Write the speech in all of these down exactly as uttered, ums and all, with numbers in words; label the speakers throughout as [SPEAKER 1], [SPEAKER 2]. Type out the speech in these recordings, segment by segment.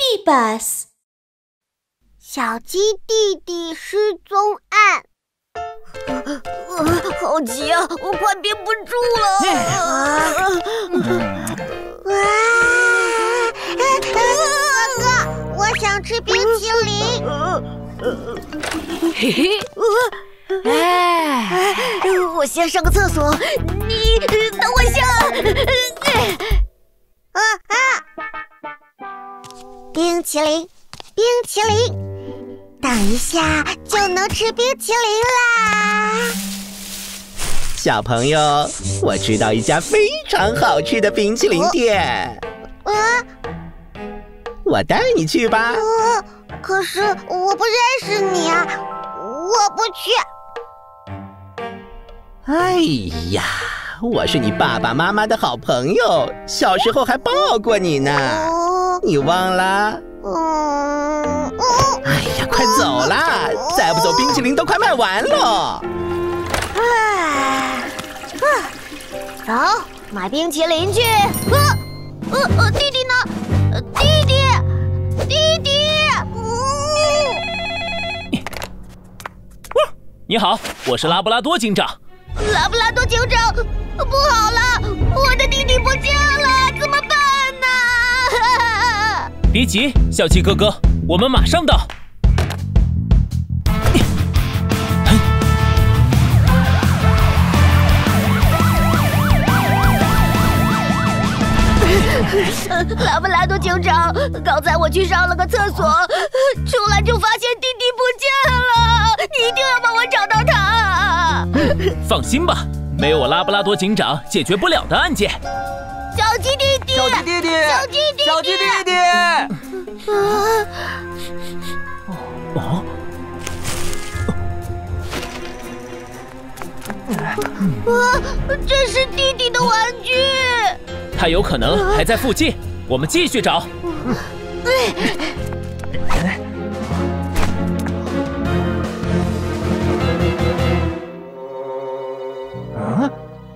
[SPEAKER 1] Bus。
[SPEAKER 2] 小鸡弟弟失踪案。呃呃、好急啊，我快憋不住了。啊啊哥哥，我想吃冰淇淋。
[SPEAKER 3] 嘿嘿，
[SPEAKER 2] 哎，我先上个厕所，你等我一下。啊啊！冰淇淋，冰淇淋，等一下就能吃冰淇淋啦！
[SPEAKER 4] 小朋友，我知道一家非常好吃的冰淇淋店。
[SPEAKER 2] 啊！
[SPEAKER 4] 我带你去吧。
[SPEAKER 2] 呃，可是我不认识你啊，我不去。
[SPEAKER 4] 哎呀，我是你爸爸妈妈的好朋友，小时候还抱过你呢，
[SPEAKER 2] 哦、
[SPEAKER 4] 你忘了？
[SPEAKER 2] 嗯嗯。
[SPEAKER 4] 哎呀，快走啦！哦、再不走，冰淇淋都快卖完了。
[SPEAKER 2] 哎，啊，走，买冰淇淋去。呃呃呃，弟弟呢？呃，弟弟，弟弟。
[SPEAKER 3] 嗯。你好，我是拉布拉多警长。
[SPEAKER 2] 拉布拉多警长，不好了，我的弟弟不见了，怎么办呢？
[SPEAKER 3] 别急，小鸡哥哥，我们马上到。
[SPEAKER 2] 拉布拉多警长，刚才我去上了个厕所，出来就发现弟弟不见了，你一定要帮我找到他。
[SPEAKER 3] 放心吧，没有我拉布拉多警长解决不了的案件。
[SPEAKER 2] 小鸡弟弟，
[SPEAKER 5] 小鸡弟弟，
[SPEAKER 2] 小鸡弟弟，
[SPEAKER 5] 小鸡弟弟。
[SPEAKER 3] 哦哦。
[SPEAKER 2] 啊，这是弟弟的玩具。
[SPEAKER 3] 他有可能还在附近，我们继续找。
[SPEAKER 5] 嗯，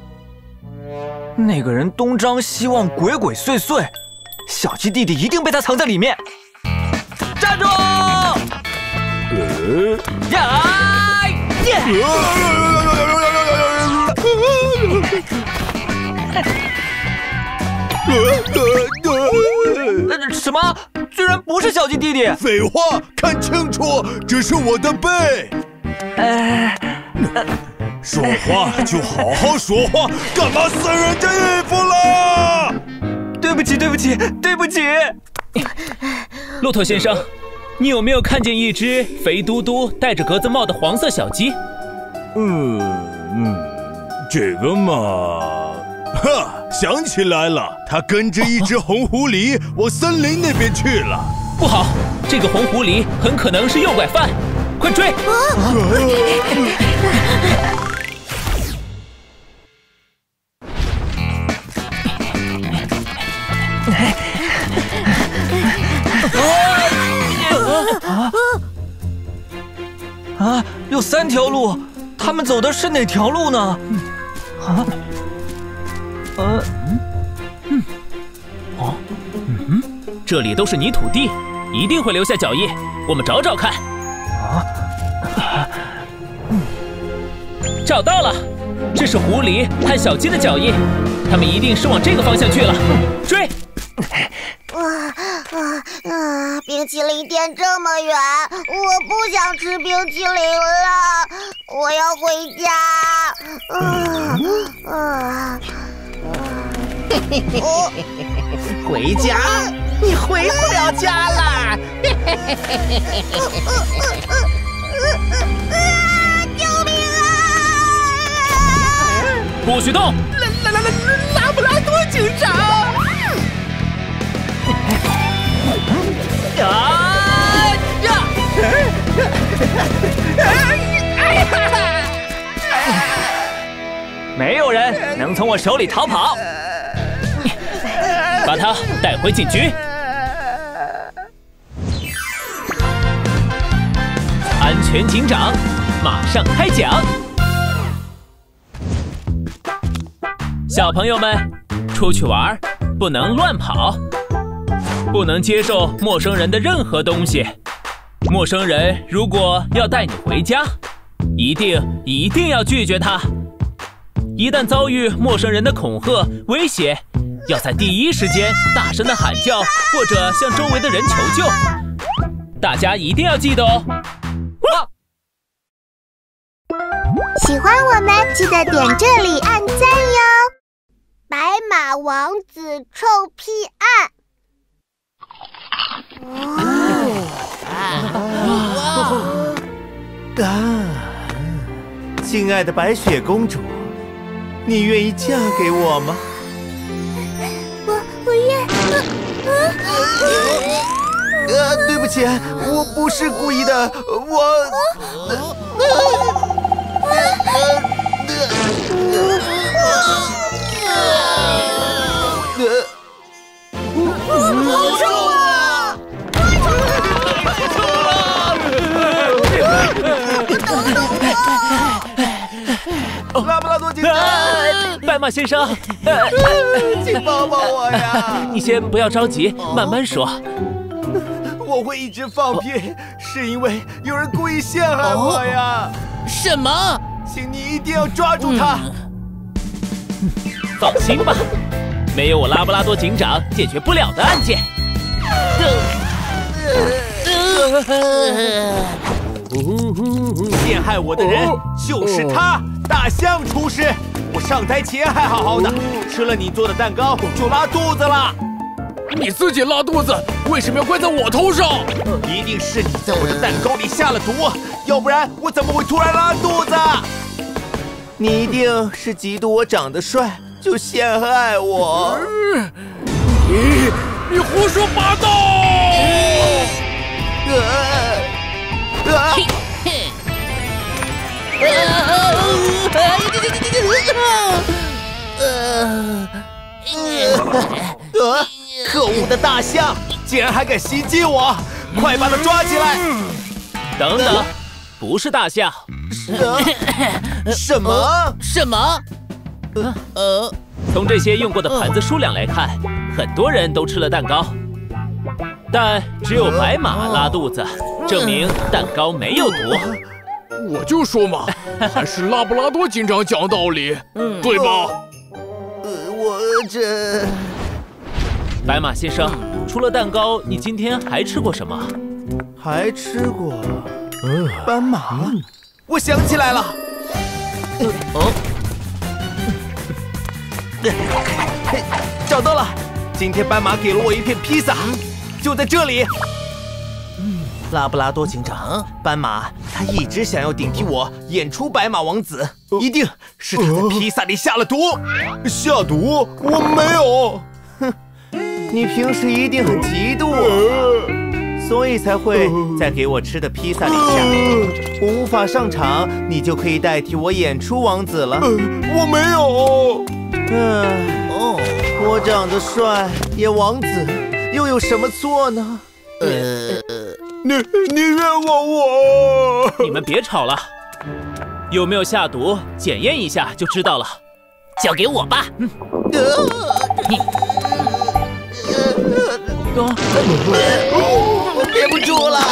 [SPEAKER 5] 那个人东张西望，鬼鬼祟祟，小鸡弟弟一定被他藏在里面。站住！
[SPEAKER 6] 呃
[SPEAKER 5] 呀！耶！呃，什么？居然不是小鸡弟弟！
[SPEAKER 6] 废话，看清楚，这是我的背。
[SPEAKER 5] 呃，
[SPEAKER 6] 说话就好好说话，干嘛撕人家衣服了？
[SPEAKER 5] 对不起，对不起，对不起。
[SPEAKER 3] 骆驼先生，你有没有看见一只肥嘟嘟、戴着格子帽的黄色小鸡？
[SPEAKER 6] 嗯嗯，这个嘛。哈，想起来了，他跟着一只红狐狸往森林那边去了。
[SPEAKER 3] 不好，这个红狐狸很可能是诱拐犯，快追！啊
[SPEAKER 5] 啊！有三条路，他们走的是哪条路呢？啊？呃，
[SPEAKER 3] 嗯，哦，嗯，这里都是泥土地，一定会留下脚印，我们找找看。啊，嗯，找到了，这是狐狸和小鸡的脚印，他们一定是往这个方向去了，追！
[SPEAKER 2] 啊啊啊！冰淇淋店这么远，我不想吃冰淇淋了，我要回家。啊啊！
[SPEAKER 4] 哦、回家？你回不了家啦！
[SPEAKER 2] 救命啊！
[SPEAKER 3] 不许动！
[SPEAKER 4] 拉拉拉拉拉布拉多警长！
[SPEAKER 5] 啊呀！
[SPEAKER 4] 哎呀！
[SPEAKER 5] 没有人能从我手里逃跑。
[SPEAKER 3] 把他带回警局。安全警长马上开讲。小朋友们，出去玩不能乱跑， 不能接受陌生人的任何东西。陌生人如果要带你回家，一定一定要拒绝他。一旦遭遇陌生人的恐吓、威胁，要在第一时间大声的喊叫，或者向周围的人求救。大家一定要记得哦。哇！
[SPEAKER 2] 喜欢我们记得点这里按赞哟。白马王子臭屁案。
[SPEAKER 1] 啊，亲爱的白雪公主，你愿意嫁给我吗？
[SPEAKER 2] 我我愿。
[SPEAKER 1] 呃，对不起，我不是故意的，我。
[SPEAKER 2] 好臭啊！太臭了！
[SPEAKER 1] 拉布拉多警长，
[SPEAKER 3] 白马先生，
[SPEAKER 1] 请抱抱我呀！
[SPEAKER 3] 你先不要着急，慢慢说。
[SPEAKER 1] 我会一直放屁，是因为有人故意陷害我呀！
[SPEAKER 7] 什么？
[SPEAKER 1] 请你一定要抓住他！
[SPEAKER 3] 放心吧，没有我拉布拉多警长解决不了的案件。
[SPEAKER 1] 陷害我的人就是他，大象厨师。我上台前还好好的，吃了你做的蛋糕就拉肚子了。
[SPEAKER 7] 你自己拉肚子，为什么要怪在我头上？
[SPEAKER 1] 一定是你在我的蛋糕里下了毒，要不然我怎么会突然拉肚子？你一定是嫉妒我长得帅，就陷害我。
[SPEAKER 7] 你你胡说八道！
[SPEAKER 1] 呃啊！呃，可恶的大象，竟然还敢袭击我！快把它抓起来！
[SPEAKER 3] 等等，不是大象。
[SPEAKER 1] 什么？
[SPEAKER 7] 什么？呃，
[SPEAKER 3] 从这些用过的盘子数量来看，很多人都吃了蛋糕，但只有白马拉肚子，证明蛋糕没有毒。
[SPEAKER 7] 我就说嘛，还是拉布拉多警长讲道理，对吧？
[SPEAKER 1] 呃，我这……
[SPEAKER 3] 白马先生，除了蛋糕，你今天还吃过什么？
[SPEAKER 1] 还吃过斑马。我想起来了。哦，找到了！今天斑马给了我一片披萨，就在这里。拉布拉多警长，斑马他一直想要顶替我演出白马王子，一定是他在披萨里下了毒。下毒？我没有。哼，你平时一定很嫉妒我，所以才会在给我吃的披萨里下毒。我无法上场，你就可以代替我演出王子了。我没有。嗯，哦，我长得帅，演王子又有什么错呢？呃。你你冤枉我！
[SPEAKER 3] 你们别吵了，有没有下毒，检验一下就知道了。交给我吧。嗯。
[SPEAKER 1] 我憋不住了。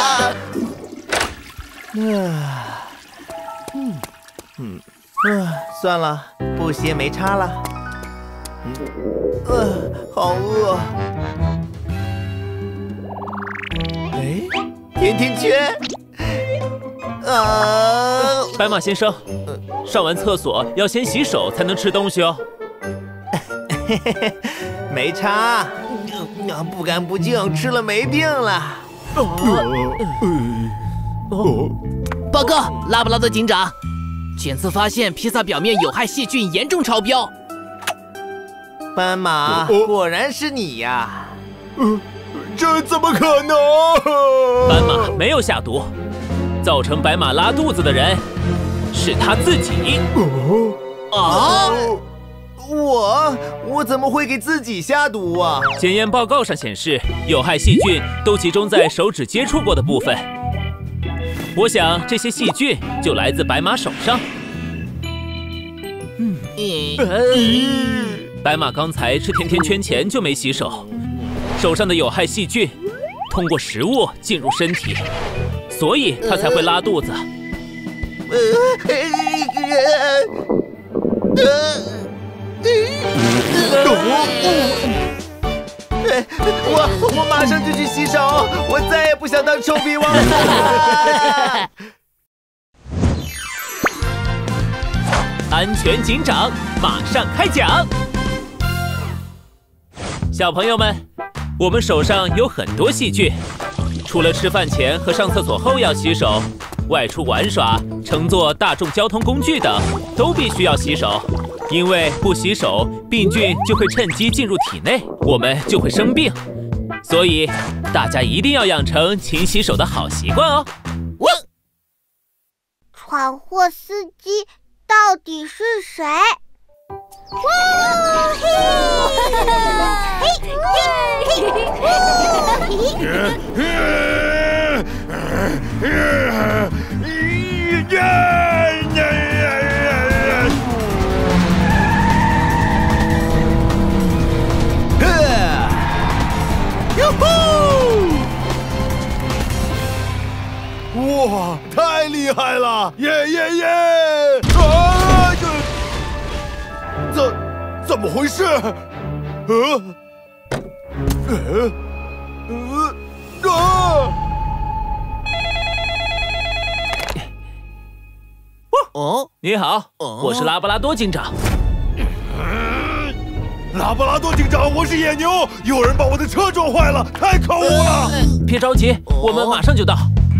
[SPEAKER 1] 啊，嗯嗯啊，算了，不写没差了。嗯，呃，好饿。哎。甜甜圈，啊！
[SPEAKER 3] 白马先生，上完厕所要先洗手才能吃东西哦。
[SPEAKER 1] 嘿嘿嘿，没差，不干不净吃了没病了。
[SPEAKER 7] 报告，拉布拉多警长，检测发现披萨表面有害细菌严重超标。
[SPEAKER 1] 斑马，果然是你呀！这怎么可能？
[SPEAKER 3] 斑马没有下毒，造成白马拉肚子的人是他自己。
[SPEAKER 1] 啊！我我怎么会给自己下毒啊？
[SPEAKER 3] 检验报告上显示，有害细菌都集中在手指接触过的部分。我想这些细菌就来自白马手上。嗯，白马刚才吃甜甜圈前就没洗手。 手上的有害细菌通过食物进入身体，所以他才会拉肚子。
[SPEAKER 1] 呃我我马上就去洗手，我再也不想当臭皮王了。
[SPEAKER 3] 安全警长马上开讲。小朋友们，我们手上有很多细菌，除了吃饭前和上厕所后要洗手，外出玩耍、乘坐大众交通工具等都必须要洗手。因为不洗手，病菌就会趁机进入体内，我们就会生病。所以大家一定要养成勤洗手的好习惯哦。
[SPEAKER 2] 我，闯祸司机到底是谁？哇嘿！嘿嘿嘿！
[SPEAKER 1] 哟呼！
[SPEAKER 6] 哇，太厉害了！耶耶耶！啊！怎怎么回事？呃呃呃啊！
[SPEAKER 3] 哦，你好，我是拉布拉多警长。
[SPEAKER 6] 拉布拉多警长，我是野牛，有人把我的车撞坏了，太可恶了！
[SPEAKER 3] 呃、别着急，我们马上就到。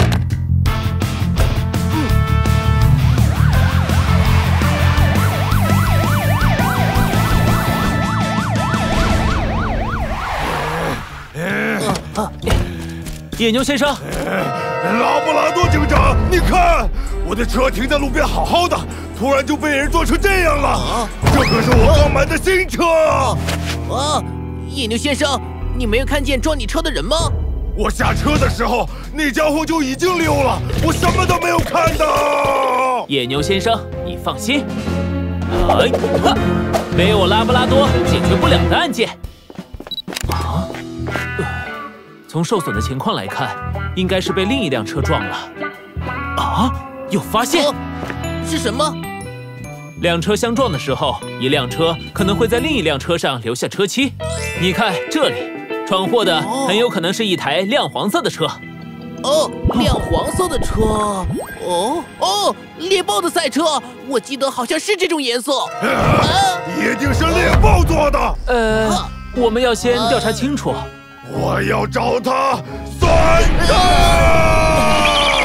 [SPEAKER 3] 啊！野牛先生，
[SPEAKER 6] 拉布拉多警长，你看，我的车停在路边好好的，突然就被人撞成这样了。这可是我刚买的新车。
[SPEAKER 7] 啊，野牛先生，你没有看见撞你车的人吗？
[SPEAKER 6] 我下车的时候，那家伙就已经溜了，我什么都没有看到。
[SPEAKER 3] 野牛先生，你放心，哎，哈，没有我拉布拉多解决不了的案件。啊，从受损的情况来看，应该是被另一辆车撞了。啊，有发现？
[SPEAKER 7] 哦、是什么？
[SPEAKER 3] 两车相撞的时候，一辆车可能会在另一辆车上留下车漆。你看这里，闯祸的很有可能是一台亮黄色的车。
[SPEAKER 7] 哦，亮黄色的车。哦哦，猎豹的赛车，我记得好像是这种颜色。
[SPEAKER 6] 啊，一定是猎豹做的。
[SPEAKER 3] 呃，啊、我们要先调查清楚。呃、
[SPEAKER 6] 我要找他算账。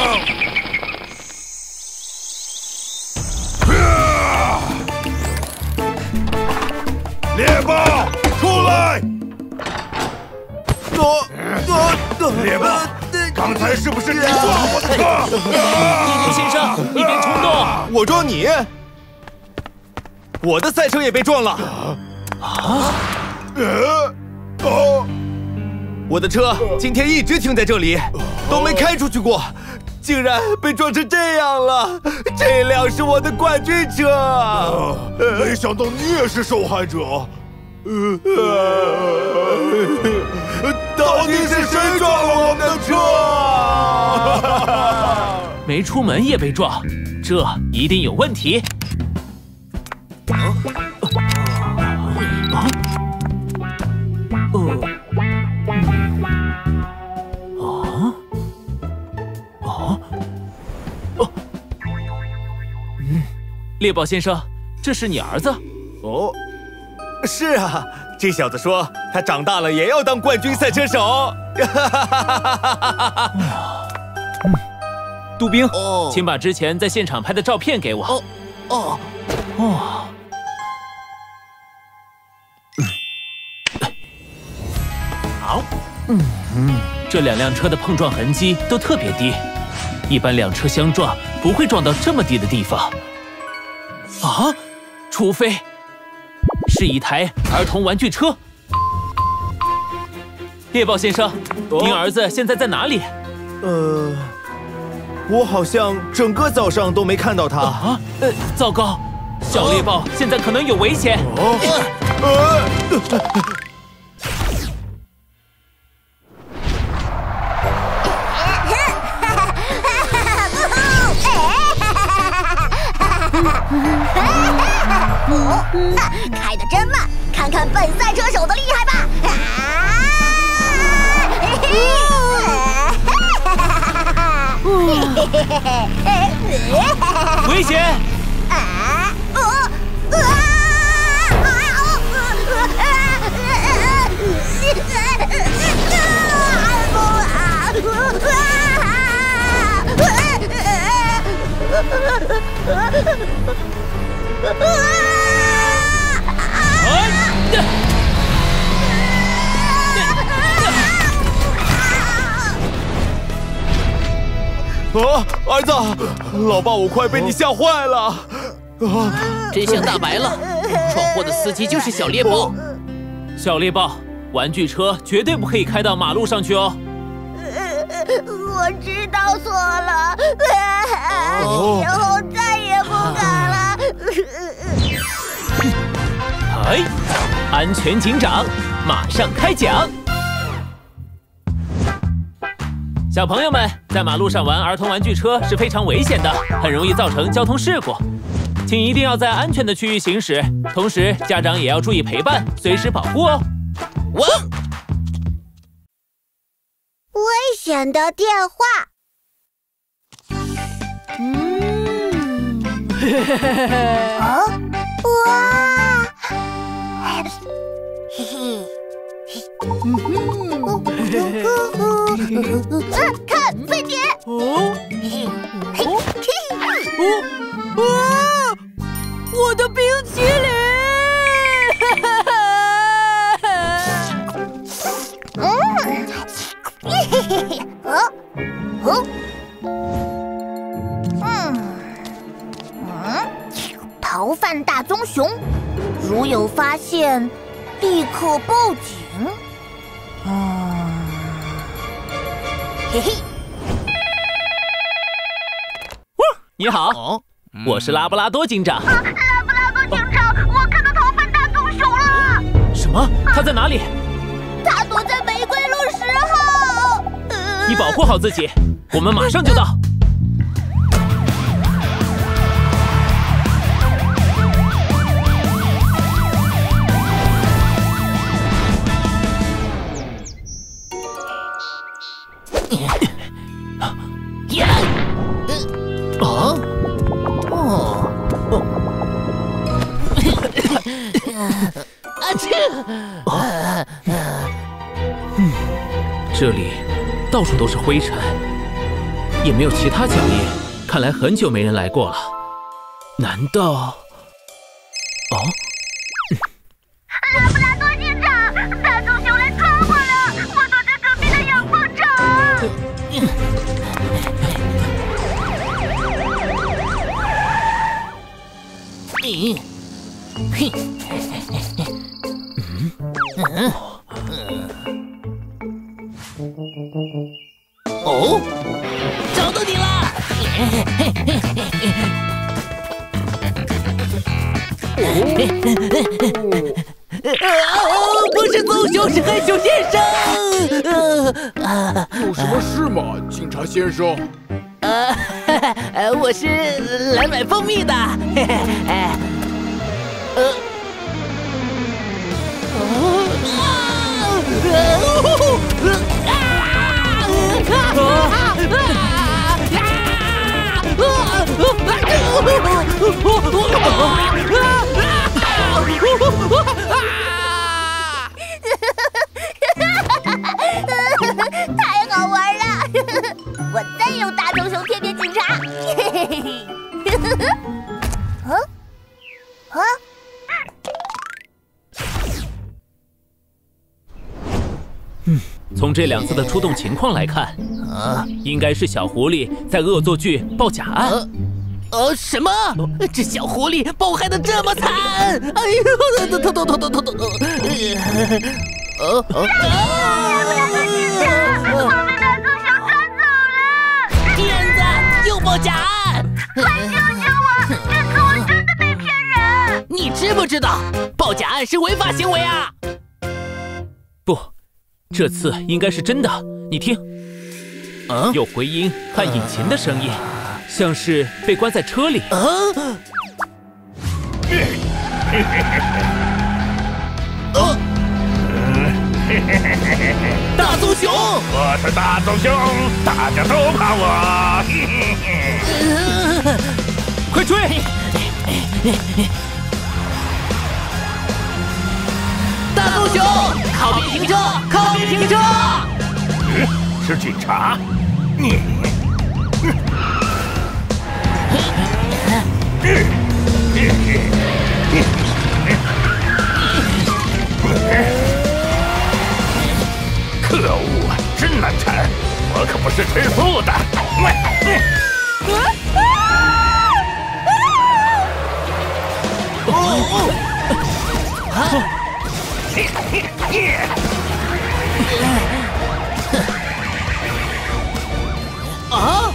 [SPEAKER 6] 猎豹，出来！
[SPEAKER 1] 我我
[SPEAKER 6] 猎豹，刚才是不是你撞我的车？
[SPEAKER 3] 野牛先生，你别冲动！
[SPEAKER 1] 我撞你，我的赛车也被撞了。
[SPEAKER 3] 啊？
[SPEAKER 6] 呃，哦，
[SPEAKER 1] 我的车今天一直停在这里，都没开出去过，竟然被撞成这样了。这辆是我的冠军车，
[SPEAKER 6] 呃、没想到你也是受害者。呃，到底是谁撞了我们的
[SPEAKER 3] 车？没出门也被撞，这一定有问题。啊啊呃啊啊哦嗯，猎豹先生，这是你儿子？
[SPEAKER 1] 哦。是啊，这小子说他长大了也要当冠军赛车手。
[SPEAKER 3] 嗯，杜宾，哦，请把之前在现场拍的照片给我。
[SPEAKER 7] 哦哦
[SPEAKER 3] 哦。好，嗯嗯，这两辆车的碰撞痕迹都特别低，一般两车相撞不会撞到这么低的地方。啊，除非。是一台儿童玩具车。猎豹先生，哦、您儿子现在在哪里？
[SPEAKER 1] 呃，我好像整个早上都没看到他。
[SPEAKER 3] 啊，呃，糟糕，小猎豹现在可能有危险。哦，
[SPEAKER 2] 哦，开得真慢，看看本赛车手的厉害吧！
[SPEAKER 3] 危险！
[SPEAKER 2] 啊！哦！啊！
[SPEAKER 1] 啊，儿子，老爸，我快被你吓坏了！啊，
[SPEAKER 7] 真相大白了，闯祸的司机就是小猎豹。
[SPEAKER 3] 小猎豹，玩具车绝对不可以开到马路上去哦。
[SPEAKER 2] 我知道错了，以后再也不敢了。
[SPEAKER 3] 哎，安全警长，马上开讲。小朋友们，在马路上玩儿童玩具车是非常危险的，很容易造成交通事故。请一定要在安全的区域行驶，同时家长也要注意陪伴，随时保护哦。
[SPEAKER 7] 汪！
[SPEAKER 2] 危险的电话。嗯。啊！哇！嘿嘿。嗯哼。看飞碟。哦。嘿嘿。
[SPEAKER 7] 哦。啊！我的冰淇淋！
[SPEAKER 2] 嗯。嘿嘿嘿嘿。哦。哦。嗯。嗯。逃犯大棕熊，如有发现，立刻报警。嗯。嘿嘿。
[SPEAKER 3] 你好，哦嗯、我是拉布拉多警长。
[SPEAKER 2] 啊、拉布拉多警长，哦、我看到逃犯大棕熊了。
[SPEAKER 3] 什么？他在哪里？
[SPEAKER 2] 他躲在玫瑰路十号。呃、
[SPEAKER 3] 你保护好自己，我们马上就到。
[SPEAKER 7] 哦，哦，哦，啊这，啊，
[SPEAKER 3] 嗯，这里到处都是灰尘，也没有其他脚印，看来很久没人来过了。难道？哦，
[SPEAKER 2] 拉布拉多警长，大棕熊来抓我了，我躲在隔壁的养蜂场。
[SPEAKER 7] 嗯，嘿，嗯，哦，找到你了！哦，不是棕熊，是害羞先生。
[SPEAKER 8] 有什么事吗，警察先生？
[SPEAKER 7] 呃，呃，我是来买蜂蜜的。哎，呃，
[SPEAKER 2] 太好玩了！我真有大棕熊天天警察。啊啊！
[SPEAKER 3] 嗯，从这两次的出动情况来看，啊，应该是小狐狸在恶作剧报假案。
[SPEAKER 7] 呃呃，什么？这小狐狸报害的这么惨！哎呦，痛痛痛痛痛痛痛！呃呃，
[SPEAKER 2] 我被大棕熊抓走了！
[SPEAKER 7] 骗子，又报假案！
[SPEAKER 2] 快救救我！这次我真的被骗人！
[SPEAKER 7] 你知不知道报假案是违法行为啊？
[SPEAKER 3] 不，这次应该是真的。你听，
[SPEAKER 7] 啊，
[SPEAKER 3] 有回音和引擎的声音。像是被关在车里。
[SPEAKER 7] 啊！ 呃，大棕熊，
[SPEAKER 9] 我是大棕熊，大家都怕我。
[SPEAKER 3] 快追！
[SPEAKER 7] 大棕熊，靠边停车，靠边停车！
[SPEAKER 9] 嗯，是警察。你。可恶，真难缠！我可不是吃素的。
[SPEAKER 7] 哦哦！啊！啊！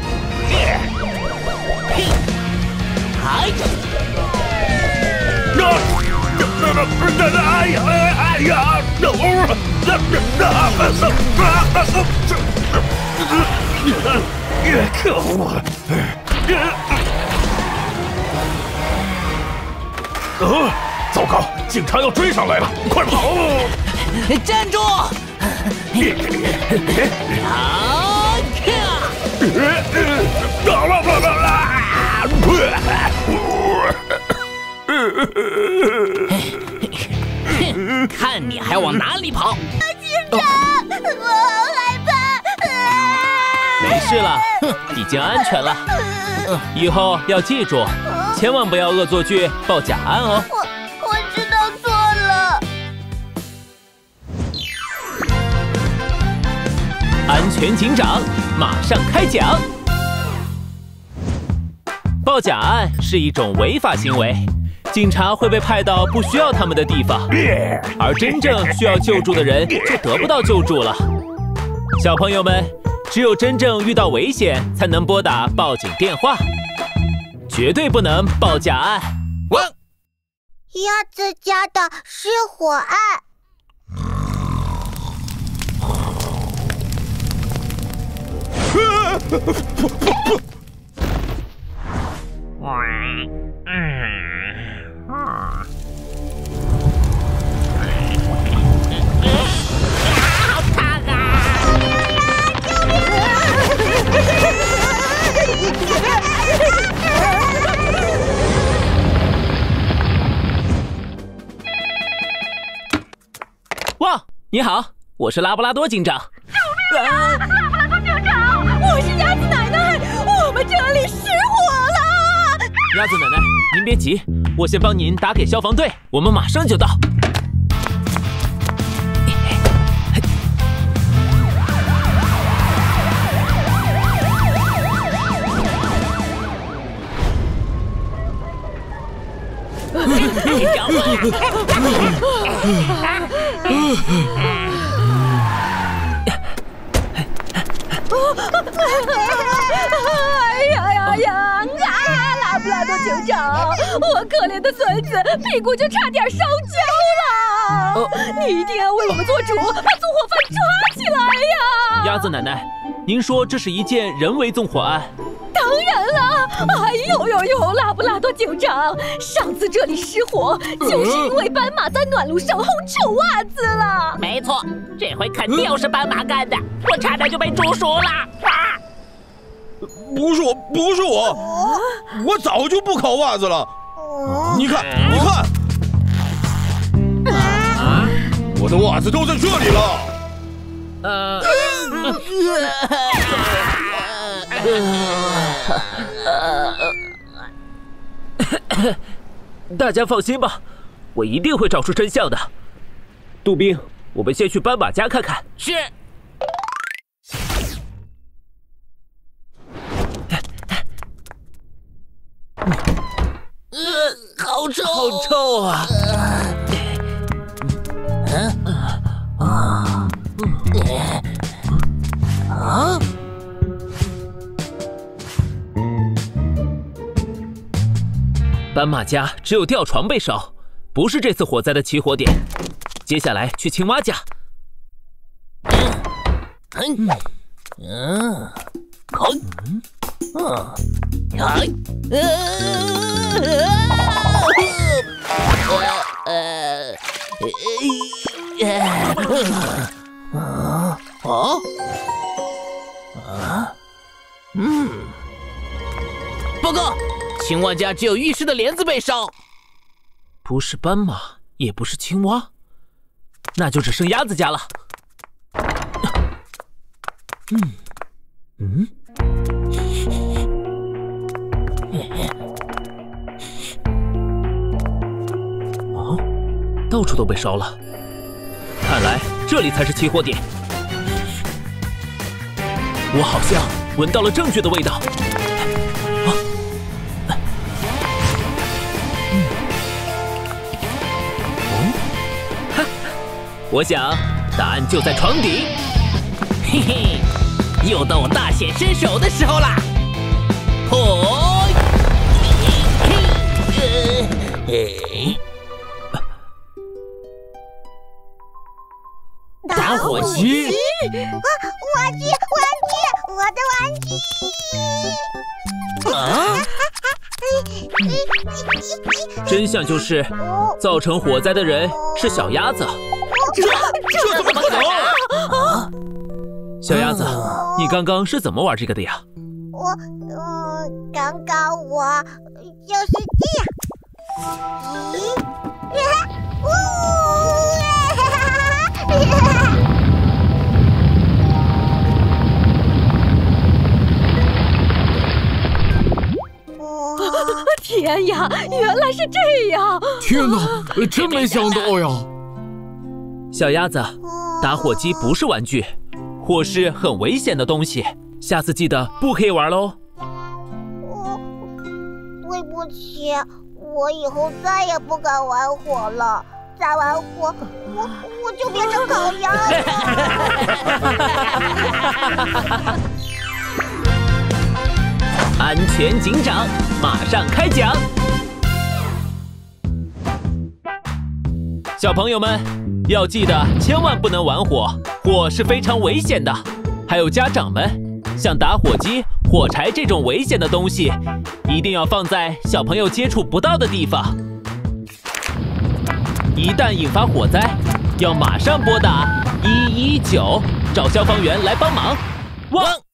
[SPEAKER 7] 哎！
[SPEAKER 9] 哎呀哎呀！可恶！呃，糟糕，警察要追上来了，快跑！
[SPEAKER 7] 站住！啊！看你还往哪里跑！
[SPEAKER 2] 警长，我好害怕！
[SPEAKER 3] 没事了，已经安全了。以后要记住，千万不要恶作剧报假案哦。
[SPEAKER 2] 我我知道错了。
[SPEAKER 3] 安全警长马上开讲。报假案是一种违法行为，警察会被派到不需要他们的地方，而真正需要救助的人就得不到救助了。小朋友们，只有真正遇到危险，才能拨打报警电话，绝对不能报假案。
[SPEAKER 2] 鸭子家的失火案。
[SPEAKER 3] 哇，你好，我是拉布拉多警长。
[SPEAKER 10] 救命啊！拉布拉多警长，我是鸭子奶奶，我们这里失火了。
[SPEAKER 3] 鸭子奶奶，您别急，我先帮您打给消防队，我们马上就到。
[SPEAKER 10] 哎呀呀呀！啊，拉布拉多警长，我可怜的孙子屁股就差点烧焦了。你一定要为我们做主，把纵火犯抓起来呀！
[SPEAKER 3] 鸭子奶奶，您说这是一件人为纵火案？
[SPEAKER 10] 当然了！哎呦呦呦，拉布拉多警长，上次这里失火就是因为斑马在暖炉上烘臭袜子了。
[SPEAKER 7] 没错，这回肯定是斑马干的，我差点就被煮熟了。啊！
[SPEAKER 6] 不是我，不是我，我早就不烤袜子了。你看，你看，我的袜子都在这里了。
[SPEAKER 7] 呃。
[SPEAKER 3] 大家放心吧，我一定会找出真相的。杜宾，我们先去斑马家看看。
[SPEAKER 7] 是。呃，好臭，
[SPEAKER 3] 好臭啊！
[SPEAKER 7] 嗯啊啊！
[SPEAKER 3] 斑马家只有吊床被烧，不是这次火灾的起火点。接下来去青蛙家。
[SPEAKER 7] 嗯嗯，好，嗯，哎，呃， 呃呃呃哦啊嗯，报告，青蛙家只有浴室的帘子被烧。
[SPEAKER 3] 不是斑马，也不是青蛙，那就只剩鸭子家了。嗯嗯。哦，到处都被烧了，看来这里才是起火点。我好像闻到了证据的味道。啊！嗯。哦，哈，我想答案就在床底。
[SPEAKER 7] 嘿嘿，又到我大显身手的时候啦！嚯！嘿，嘿，呃，打火机！
[SPEAKER 2] 啊，玩具，玩具，我的玩具！
[SPEAKER 7] 啊！
[SPEAKER 3] 真相就是，造成火灾的人是小鸭子。
[SPEAKER 7] 这这怎么可能？啊！
[SPEAKER 3] 小鸭子，你刚刚是怎么玩这个的呀？
[SPEAKER 2] 我，呃，刚刚我就是这样。咦？呜！
[SPEAKER 10] 天呀，原来是这样！
[SPEAKER 8] 天哪，真没想到呀！
[SPEAKER 3] 小鸭子，打火机不是玩具，火是很危险的东西，下次记得不可以玩喽。
[SPEAKER 2] 我，对不起，我以后再也不敢玩火了。再玩火，我我就变成烤鸭了。
[SPEAKER 3] 安全警长马上开讲。小朋友们要记得，千万不能玩火，火是非常危险的。还有家长们，像打火机、火柴这种危险的东西，一定要放在小朋友接触不到的地方。一旦引发火灾，要马上拨打一一九，找消防员来帮忙。汪！